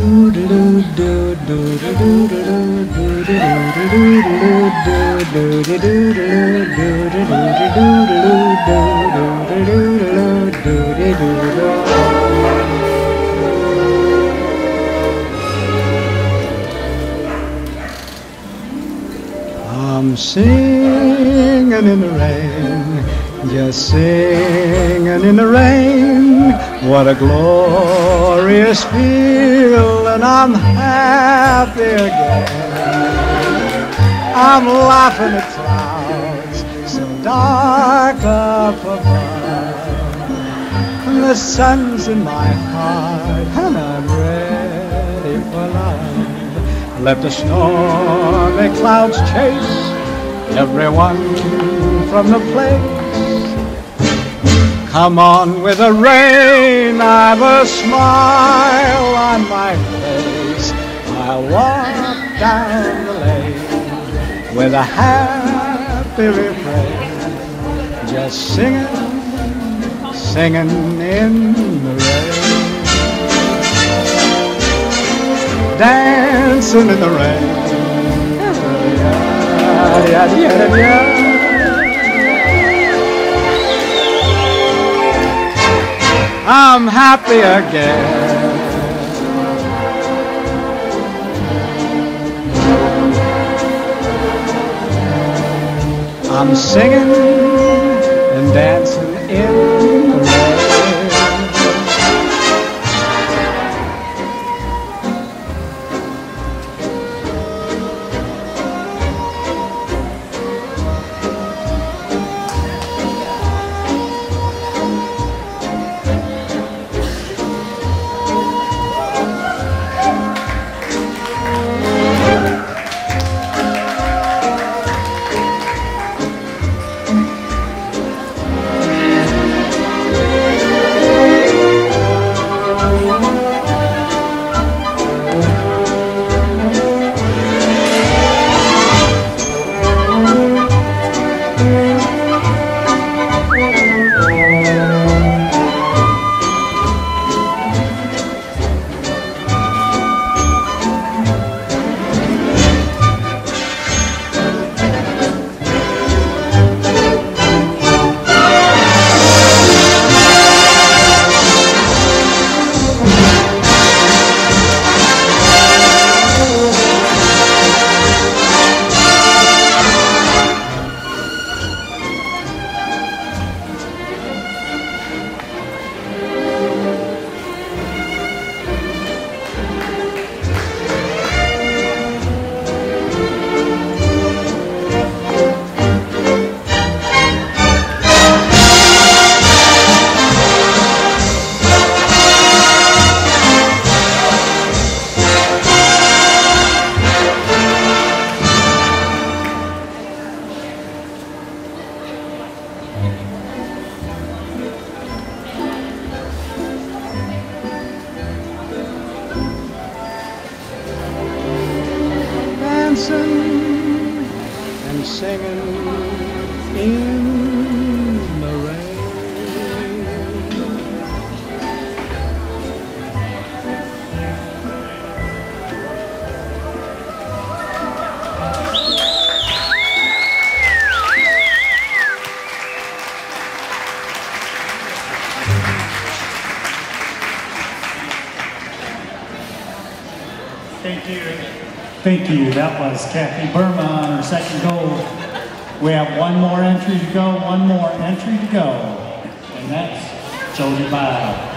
I'm singing in the rain, just singing in the rain. What a glorious feeling, I'm happy again. I'm laughing at clouds so dark up above, and the sun's in my heart, and I'm ready for love. Let the stormy clouds chase everyone from the place. Come on with the rain, I've a smile on my face. I'll walk down the lane with a happy refrain, just singing, singing in the rain. Dancing in the rain. I'm happy again. I'm singing and dancing in the rain. Dancing and singing in the rain. Thank you. Thank you. That was Kathy Burma on her second gold. We have one more entry to go, and that's Jody Bile.